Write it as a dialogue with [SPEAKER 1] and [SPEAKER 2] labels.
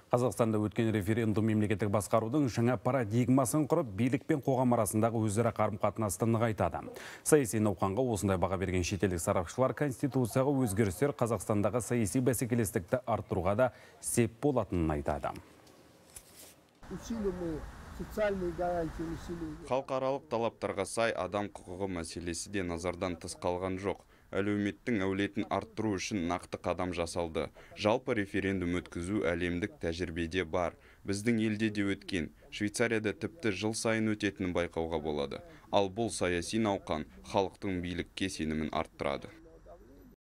[SPEAKER 1] Қазақстанда өткен референдум мемлекеттік басқарудың жаңа парадигмасын құрып, билік пен қоғам арасындағы өзара қарым-қатынасты нығайтады. Саяси науқанға осындай баға берген шетелдік сарапшылар конституцияға өзгерістер Қазақстандағы саяси бәсекелестікті арттыруға да сеп болатынын айтады.
[SPEAKER 2] Халықаралық талаптарға сай адам құқығы мәселесі де назардан тыс қалған жоқ. Әлеуметтің әулетін арттыру үшін нақты қадам жасалды. Жалпы референдум өткізу әлемдік тәжірибеде бар. Біздің елде де өткен. Швейцарияда тіпті жыл сайын өтетінін байқауға болады. Ал бұл саяси науқан халықтың билікке сенімін арттырады.